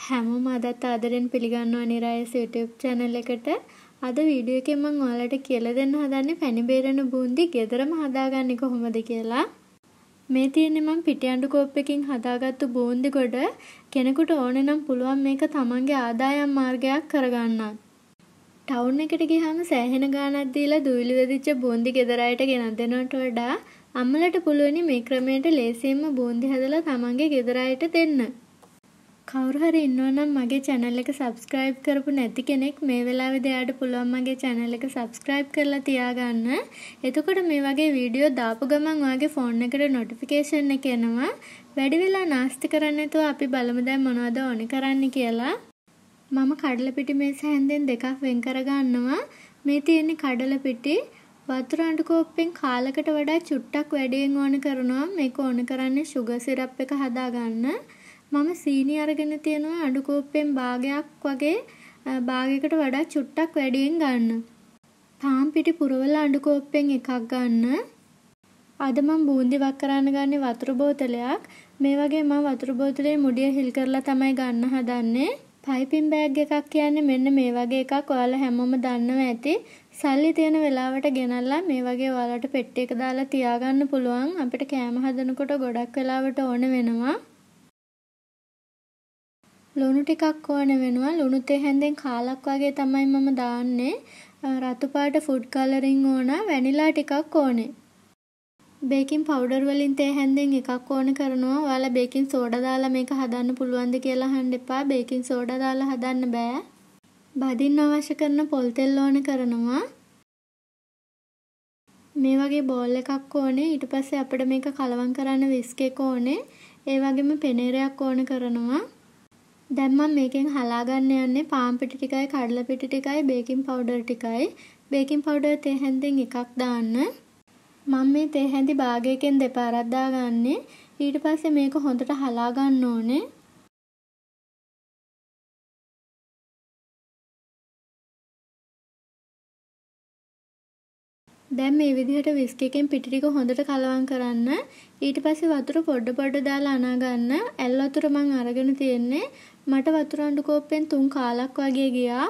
හැමෝම අදත් ආදරෙන් පිළිගන්නවා නිරායස YouTube channel එකට. අද වීඩියෝ එකෙන් මම ඔයාලට කියලා දෙන්න හදන්නේ පැණි බේරන බූන්දි ගෙදරම හදාගන්නේ කොහොමද කියලා. මේ තියෙන්නේ මම පිටියඬු කෝප්පකින් හදාගත්තු බූන්දි ගොඩ. කෙනෙකුට ඕනේ නම් පුළුවන් මේක තමන්ගේ ආදායම් මාර්ගයක් කරගන්නත්. ටවුන් එකට ගියාම සෑහෙන ගාණක් දීලා දුවිලි වෙදිච්ච බූන්දි ගෙදර අයට ගෙනත් දෙනවට වඩා අම්මලට පුළුවනි මේ ක්‍රමයට ලේසියෙන්ම බූන්දි හදලා තමන්ගේ ගෙදර අයට දෙන්න. කවුරු හරි ඉන්නවනම් මගේ channel එක subscribe කරපු නැති කෙනෙක් මේ වෙලාවේදී එයාට පුළුවන් මගේ channel එක subscribe කරලා තියාගන්න. එතකොට මේ වගේ වීඩියෝ දාපු ගමන් ඔයාගේ phone එකට notification එක එනවා. වැඩි වෙලා නාස්ති කරන්නේ නැතුව අපි බලමු දැන් මොනවද ඕනේ කරන්න කියලා. මම කඩල පිටි මේස හැන්දෙන් දෙකක් වෙන් කර ගන්නවා. මේ තියෙන්නේ කඩල පිටි වතුර අඬු කෝප්පෙන් කාලකට වඩා චුට්ටක් වැඩියෙන් ඕන කරනවා. මේක ඕන කරන්නේ sugar syrup එක හදාගන්න. මම සීනි අරගෙන තියෙනවා අඬු කෝප්පෙන් භාගයක් වගේ භාගයකට වඩා චුට්ටක් වැඩියෙන් ගන්න. පාන් පිටි පුරවලා අඬු කෝප්පෙන් එකක් ගන්න. අද මම බූන්දි වක් කරන්න ගන්නේ වතුර බෝතලයක්. මේ වගේ මම වතුර බෝතලේ මුඩිය හිල් කරලා තමයි ගන්න හදන්නේ. පයිපින් බෑග් එකක් කියන්නේ මෙන්න මේ වගේ එකක්. ඔයාලා හැමෝම දන්නවා ඇති. සල්ලි තියෙන වෙලාවට ගෙනල්ලා මේ වගේ ඔයාලට පෙට්ටියක දාලා තියාගන්න පුළුවන්. අපිට කෑම හදනකොට ගොඩක් වෙලාවට ඕන වෙනවා. ලුණු ටිකක් ඕන වෙනවා. ලුණු තේ හැන්දෙන් කාලක් වගේ තමයි මම දාන්නේ. රතු පාට ෆුඩ් කලරින් ඕන. වැනිලා ටිකක් ඕනේ. බේකින් පවුඩර් වලින් තේ හැන්දෙන් එකක් ඕන කරනවා. ඔයාලා බේකින් සෝඩා දාලා මේක හදන්න පුළුවන්ද කියලා අහන්න එපා. බේකින් සෝඩා දාලා හදන්න බෑ. බදින්න අවශ්‍ය කරන පොල් තෙල් ඕන කරනවා. මේ වගේ බෝල් එකක් ඕනේ. ඊට පස්සේ අපිට මේක කලවම් කරන්න විස්ක් එක ඕනේ. ඒ වගේම පෙනේරයක් ඕන කරනවා. දැන් මම මේකෙන් හලා ගන්න යන්නේ පාන් පිටි ටිකයි කඩල පිටි ටිකයි බේකින් පවුඩර් ටිකයි. බේකින් පවුඩර් තේ හැන්දෙන් එකක් දාන්න. මම මේ තේ හැන්දි භාගයකින් දෙපාරක් දාගන්නේ. ඊට පස්සේ මේක හොඳට හලා ගන්න ඕනේ. දැන් මේ විදිහට විස්ක් එකෙන් පිටි ටික හොඳට කලවම් කරන්න. ඊට පස්සේ වතුර පොඩ දාලා අනා ගන්න. ඇල් වතුර මම අරගෙන තියෙන්නේ. මට වතුර අඬු කෝප්පෙන් 3 කාලක් වගේ ගියා.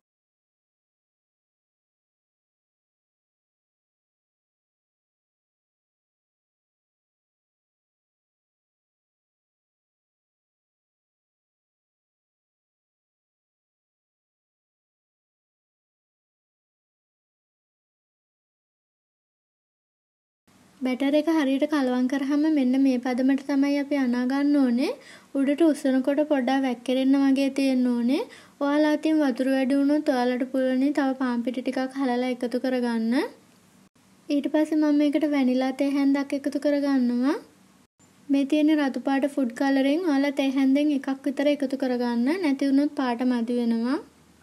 බැටර් එක හරියට කලවම් කරාම මෙන්න මේ පදමට තමයි අපි අනා ගන්න ඕනේ. උඩට උස්සනකොට පොඩ්ඩක් වැක්කිරෙන්න වගේ තියෙන්න ඕනේ. ඔයාලා අතින් වතුර වැඩි වුණොත් ඔයාලට පුළුවන් තව පාන් පිටි ටිකක් හලලා එකතු කරගන්න. ඊට පස්සේ මම මේකට වැනිලා තේ හැන්දක් එකතු කරගන්නවා. මේ තියෙන රතු පාට ෆුඩ් කලරින් ඔයාලා තේ හැන්දෙන් එකක් විතර එකතු කරගන්න. නැති වුණොත් පාට මදි වෙනවා.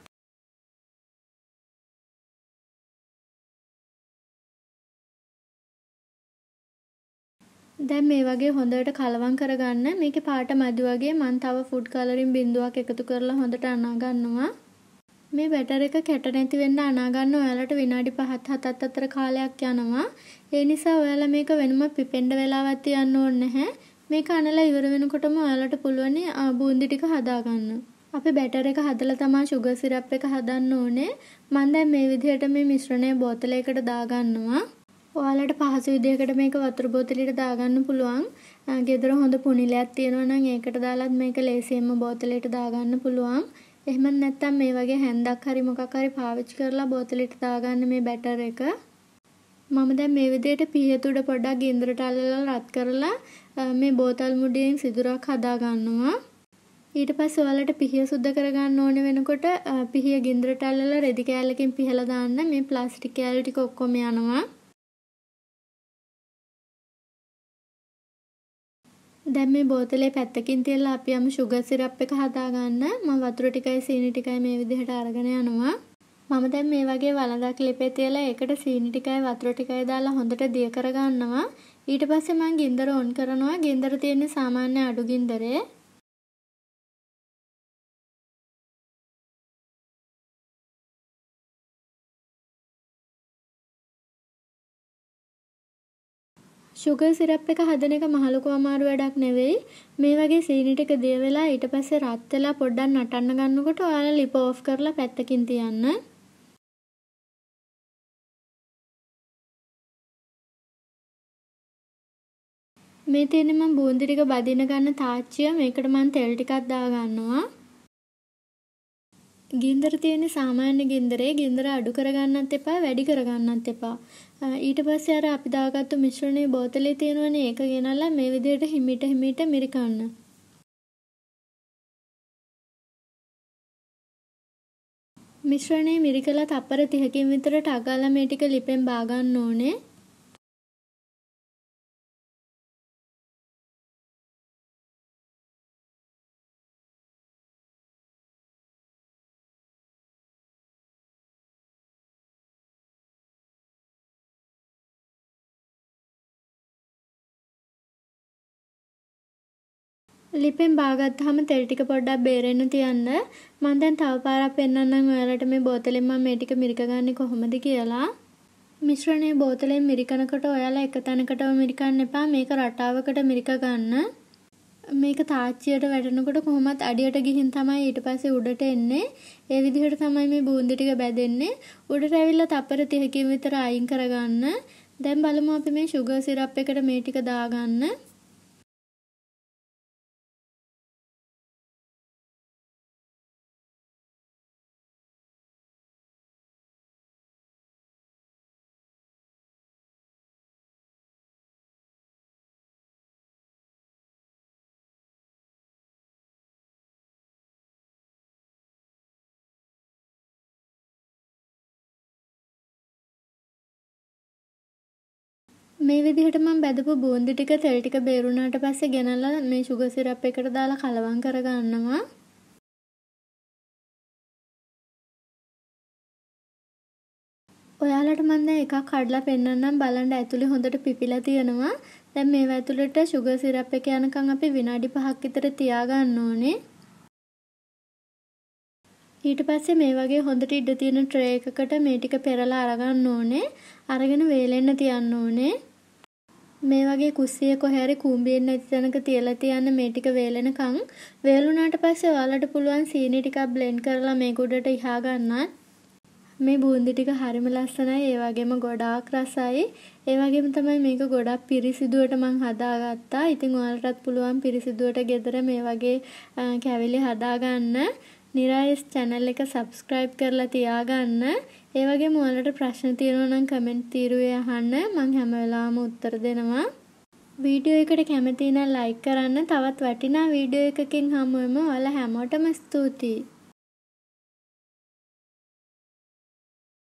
දැන් මේ වගේ හොඳට කලවම් කරගන්න. මේකේ පාට මදි වගේ මම තව ෆුඩ් කලරින් බිඳුවක් එකතු කරලා හොඳට අනා ගන්නවා. මේ බැටර් එක කැට නැති වෙන්න අනා ගන්න ඔයාලට විනාඩි 5-7ක් අතර කාලයක් යනවා. ඒ නිසා ඔයාලා මේක වෙනම පිපෙන්න වෙලාවක් තියන්න ඕනේ නැහැ. මේක අනලා ඉවර වෙනකොටම ඔයාලට පුළුවන් බූන්දි ටික හදාගන්න. අපි බැටර් එක හදලා තමයි sugar syrup එක හදන්න ඕනේ. මම දැන් මේ විදිහට මේ මිශ්‍රණය බෝතලයකට දාගන්නවා. ඔයාලට පහසු විදිහකට මේක වතුර බෝතලෙට දාගන්න පුළුවන්. ගෙදර හොඳ පුනිලයක් තියෙනවා නම් ඒකට දාලත් මේක ලේසියෙන්ම බෝතලෙට දාගන්න පුළුවන්. එහෙම නැත්නම් මේ වගේ හැන්දක් හරි මොකක් හරි පාවිච්චි කරලා බෝතලෙට දාගන්න මේ බැටර් එක. මම දැන් මේ විදිහට පිහත උඩ පොඩ්ඩක් ගින්දරට අල්ලලා රත් කරලා මේ බෝතල් මුඩියෙන් සිදුරක් හදා ගන්නවා. ඊට පස්සේ ඔයාලට පිහිය සුද්ධ කරගන්න ඕන වෙනකොට පිහිය ගින්දරට අල්ලලා රෙදි කෑල්ලකින් පිහලා දාන්න. මේ ප්ලාස්ටික් කෑලි ටික ඔක්කොම යනවා. දැන් මේ බෝතලේ පැත්තකින් තියලා අපි යමු sugar syrup එක හදාගන්න. මම වතුර ටිකයි සීනි ටිකයි මේ විදිහට අරගෙන යනවා. මම දැන් මේ වගේ වළඳක් ලිපේ තියලා ඒකට සීනි ටිකයි වතුර ටිකයි දාලා හොඳට දිය කරගන්නවා. ඊට පස්සේ මම ගින්දර ඔන් කරනවා. ගින්දර තියෙන්නේ සාමාන්‍ය අඩු ගින්දරේ. sugar syrup එක හදන එක මහ ලොකු අමාරු වැඩක් නෙවෙයි. මේ වගේ සීනි ටික දිය වෙලා ඊට පස්සේ රත් වෙලා පොඩ්ඩක් නටන්න ගන්නකොට ඔයාලා ලිප ඕෆ් කරලා පැත්තකින් තියන්න. මේ තියෙන්නේ මම බූන්දි ටික බදින්න ගන්න තාච්චිය. මේකට මම තෙල් ටිකක් දා ගන්නවා. ගින්දර තියෙන්නේ සාමාන්‍ය ගින්දරේ. ගින්දර අඩු කරගන්නත් එපා, වැඩි කරගන්නත් එපා. ඊට පස්සේ අර අපි දාගත්තු මිශ්‍රණයේ බෝතලේ තියෙනවනේ ඒක ගෙනල්ලා මේ විදිහට හිමිට මිරිකන්න. මිශ්‍රණය මිරිකලා තප්පර 30කින් විතර ටගාලා මේ ටික ලිපෙන් බා ගන්න ඕනේ. ලිපෙන් බාගත්තාම තෙල් ටික පොඩ්ඩක් බේරෙන්න තියන්න. මම දැන් තව පාරක් පෙන්නන්නම් ඔයාලට මේ බෝතලෙන් මම මේ ටික මිරික ගන්නේ කොහොමද කියලා. මිශ්‍රණයේ බෝතලෙන් මිරිකනකොට ඔයාලා එක තැනකටම මිරිකන්න එපා. මේක රටාවකට මිරික ගන්න. මේක තාච්චියට වැටෙනකොට කොහොමත් අඩියට ගිහින් තමයි ඊට පස්සේ උඩට එන්නේ. ඒ විදිහට තමයි මේ බූන්දි ටික බැදෙන්නේ. උඩට ඇවිල්ලා තප්පර 30කින් විතර අයින් කරගන්න. දැන් බලමු අපි මේ sugar syrup එකට මේ ටික දාගන්න. මේ විදිහට මම බැදපු බූන්දි ටික තෙල් ටික බේරුණාට පස්සේ ගෙනල්ලා මේ sugar syrup එකට දාලා කලවම් කරගන්නවා. ඔයාලට මම දැන් එකක් කඩලා පෙන්නන්නම් බලන්න ඇතුලේ හොඳට පිපිලා තියෙනවා. දැන් මේව ඇතුළට sugar syrup එක යනකම් අපි විනාඩි 5ක් විතර තියාගන්න ඕනේ. ඊට පස්සේ මේ වගේ හොඳට ඉඩ තියෙන ට්‍රේ එකකට මේ ටික පෙරලා අරගන්න ඕනේ. අරගෙන වේලෙන්න තියන්න ඕනේ. මේ වගේ කුස්සිය කොහේ හරි කූඹියෙන් නැති තැනක තියලා තියන්න මේ ටික වේලෙනකන්. වේලුණාට පස්සේ ඔයාලට පුළුවන් සීනි ටිකක් බ්ලෙන්ඩ් කරලා මේක උඩට ඉහා ගන්නත්. මේ බූන්දි ටික හරිම ලස්සනයි. ඒ වගේම ගොඩාක් රසයි. ඒ වගේම තමයි මේක ගොඩක් පිරිසිදුවට මම හදාගත්තා. ඉතින් ඔයාලටත් පුළුවන් පිරිසිදුවට ගෙදර මේ වගේ කැවිලි හදාගන්න. නිරායස් channel එක subscribe කරලා තියාගන්න. ඒ වගේම ඔයාලට ප්‍රශ්න තියෙනවා නම් comment තීරුවේ අහන්න. මම හැම වෙලාවෙම උත්තර දෙනවා. වීඩියෝ එකට කැමති නම් like කරන්න. තවත් වටිනා වීඩියෝ එකකින් හමු වෙමු. ඔයාලා හැමෝටම ස්තුතියි.